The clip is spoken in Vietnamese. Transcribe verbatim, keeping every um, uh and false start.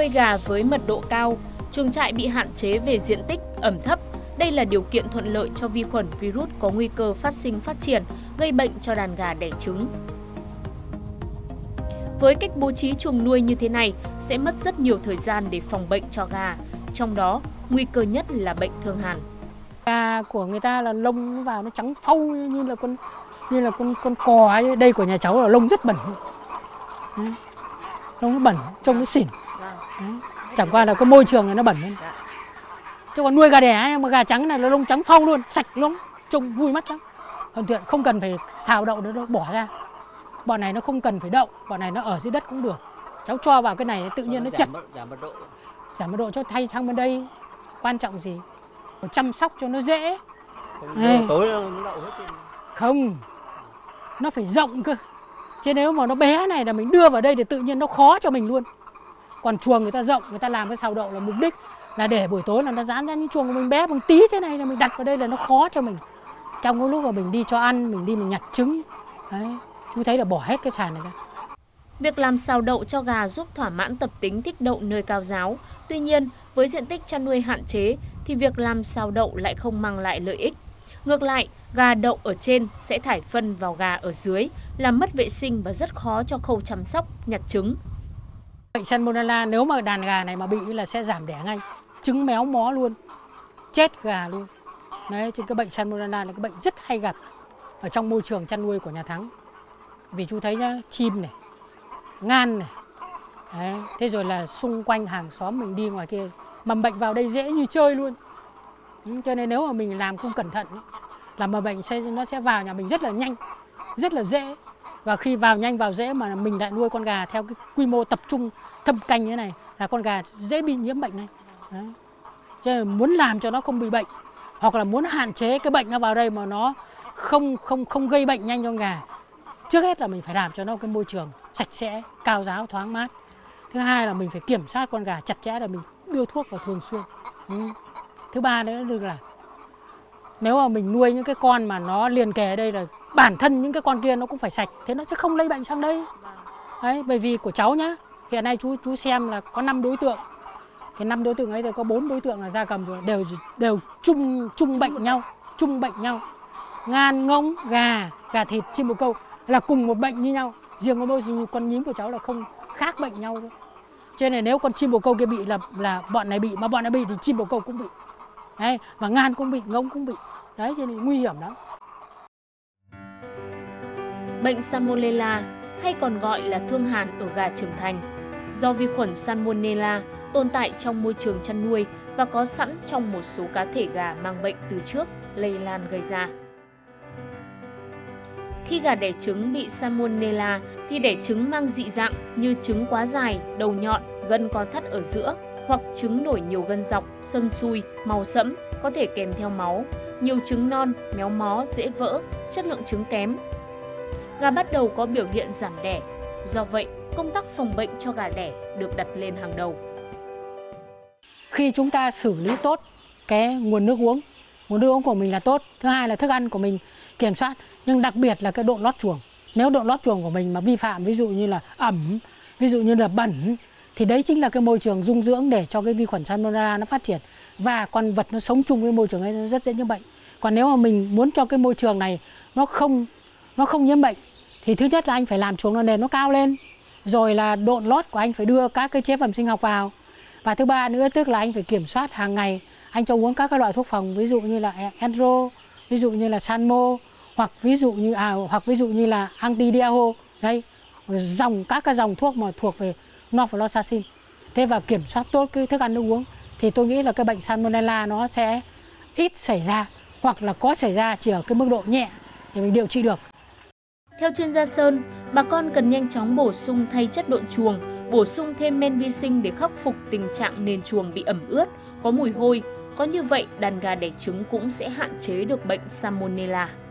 nuôi gà với mật độ cao, chuồng trại bị hạn chế về diện tích, ẩm thấp. Đây là điều kiện thuận lợi cho vi khuẩn virus có nguy cơ phát sinh phát triển, gây bệnh cho đàn gà đẻ trứng. Với cách bố trí chuồng nuôi như thế này sẽ mất rất nhiều thời gian để phòng bệnh cho gà, trong đó nguy cơ nhất là bệnh thương hàn. Gà của người ta là lông vào nó trắng phau như là con như là con con cò ấy. Đây của nhà cháu là lông rất bẩn. Đấy. Lông nó bẩn, trông nó xỉn. Đấy. Chẳng qua là cái môi trường này nó bẩn hơn. Chứ còn nuôi gà đẻ mà gà trắng này là lông trắng phau luôn, sạch lắm, trông vui mắt lắm. Hoàn toàn không cần phải xào đậu nữa, nó bỏ ra. Bọn này nó không cần phải đậu, bọn này nó ở dưới đất cũng được. Cháu cho vào cái này tự nhiên nó chật. Giảm mật độ. Giảm mật độ cho thay sang bên đây. Quan trọng gì? Phải chăm sóc cho nó dễ. Không, tối nó đậu hết. Không, nó phải rộng cơ. Chứ nếu mà nó bé này là mình đưa vào đây thì tự nhiên nó khó cho mình luôn. Còn chuồng người ta rộng, người ta làm cái sào đậu là mục đích là để buổi tối là nó dán ra, những chuồng của mình bé bằng tí thế này là mình đặt vào đây là nó khó cho mình. Trong cái lúc mà mình đi cho ăn, mình đi mình nhặt trứng. Đấy, chú thấy là bỏ hết cái sàn này ra. Việc làm sào đậu cho gà giúp thỏa mãn tập tính thích đậu nơi cao ráo. Tuy nhiên, với diện tích chăn nuôi hạn chế thì việc làm sào đậu lại không mang lại lợi ích. Ngược lại, gà đậu ở trên sẽ thải phân vào gà ở dưới, làm mất vệ sinh và rất khó cho khâu chăm sóc, nhặt trứng. Bệnh Salmonella nếu mà đàn gà này mà bị là sẽ giảm đẻ ngay, trứng méo mó luôn, chết gà luôn. Đấy, trên cái bệnh Salmonella là cái bệnh rất hay gặp ở trong môi trường chăn nuôi của nhà Thắng. Vì chú thấy nhá, chim này, ngan này, đấy, thế rồi là xung quanh hàng xóm mình đi ngoài kia mầm bệnh vào đây dễ như chơi luôn. Ừ, cho nên nếu mà mình làm không cẩn thận là mầm bệnh sẽ nó sẽ vào nhà mình rất là nhanh, rất là dễ. Và khi vào nhanh vào dễ mà mình lại nuôi con gà theo cái quy mô tập trung thâm canh như thế này là con gà dễ bị nhiễm bệnh này. Đấy. Cho nên muốn làm cho nó không bị bệnh hoặc là muốn hạn chế cái bệnh nó vào đây mà nó không không không gây bệnh nhanh cho con gà. Trước hết là mình phải làm cho nó cái môi trường sạch sẽ, cao ráo, thoáng mát. Thứ hai là mình phải kiểm soát con gà chặt chẽ là mình đưa thuốc vào thường xuyên. Ừ. Thứ ba nữa là nếu mà mình nuôi những cái con mà nó liền kề ở đây là bản thân những cái con kia nó cũng phải sạch, thế nó sẽ không lây bệnh sang đây. Đấy, bởi vì của cháu nhá, hiện nay chú chú xem là có năm đối tượng. Thì năm đối tượng ấy thì có bốn đối tượng là gia cầm rồi, đều đều chung chung bệnh nhau, chung bệnh nhau. Ngan, ngỗng, gà, gà thịt, chim bồ câu là cùng một bệnh như nhau. Riêng có mỗi con nhím của cháu là không khác bệnh nhau đâu. Cho nên nếu con chim bồ câu kia bị là là bọn này bị, mà bọn này bị thì chim bồ câu cũng bị. Đấy, và ngan cũng bị, ngỗng cũng bị. Đấy, cho nên nguy hiểm lắm. Bệnh Salmonella hay còn gọi là thương hàn ở gà trưởng thành do vi khuẩn Salmonella tồn tại trong môi trường chăn nuôi và có sẵn trong một số cá thể gà mang bệnh từ trước lây lan gây ra. Khi gà đẻ trứng bị Salmonella thì đẻ trứng mang dị dạng như trứng quá dài, đầu nhọn, gân co thắt ở giữa hoặc trứng nổi nhiều gân dọc, sân sùi, màu sẫm, có thể kèm theo máu, nhiều trứng non, méo mó, dễ vỡ, chất lượng trứng kém. Gà bắt đầu có biểu hiện giảm đẻ, do vậy công tác phòng bệnh cho gà đẻ được đặt lên hàng đầu. Khi chúng ta xử lý tốt cái nguồn nước uống, nguồn nước uống của mình là tốt, thứ hai là thức ăn của mình kiểm soát, nhưng đặc biệt là cái độ lót chuồng. Nếu độ lót chuồng của mình mà vi phạm, ví dụ như là ẩm, ví dụ như là bẩn, thì đấy chính là cái môi trường dung dưỡng để cho cái vi khuẩn Salmonella nó phát triển và con vật nó sống chung với môi trường ấy nó rất dễ nhiễm bệnh. Còn nếu mà mình muốn cho cái môi trường này nó không nó không nhiễm bệnh thì thứ nhất là anh phải làm chuồng nó nền nó cao lên, rồi là độ lót của anh phải đưa các cái chế phẩm sinh học vào, và thứ ba nữa tức là anh phải kiểm soát hàng ngày anh cho uống các cái loại thuốc phòng, ví dụ như là Enro, ví dụ như là Sanmo, hoặc ví dụ như à, hoặc ví dụ như là Antidiao, đây dòng các cái dòng thuốc mà thuộc về Norfloxacin. Thế và kiểm soát tốt cái thức ăn nước uống thì tôi nghĩ là cái bệnh Salmonella nó sẽ ít xảy ra, hoặc là có xảy ra chỉ ở cái mức độ nhẹ thì mình điều trị được. Theo chuyên gia Sơn, bà con cần nhanh chóng bổ sung thay chất độn chuồng, bổ sung thêm men vi sinh để khắc phục tình trạng nền chuồng bị ẩm ướt, có mùi hôi. Có như vậy, đàn gà đẻ trứng cũng sẽ hạn chế được bệnh Salmonella.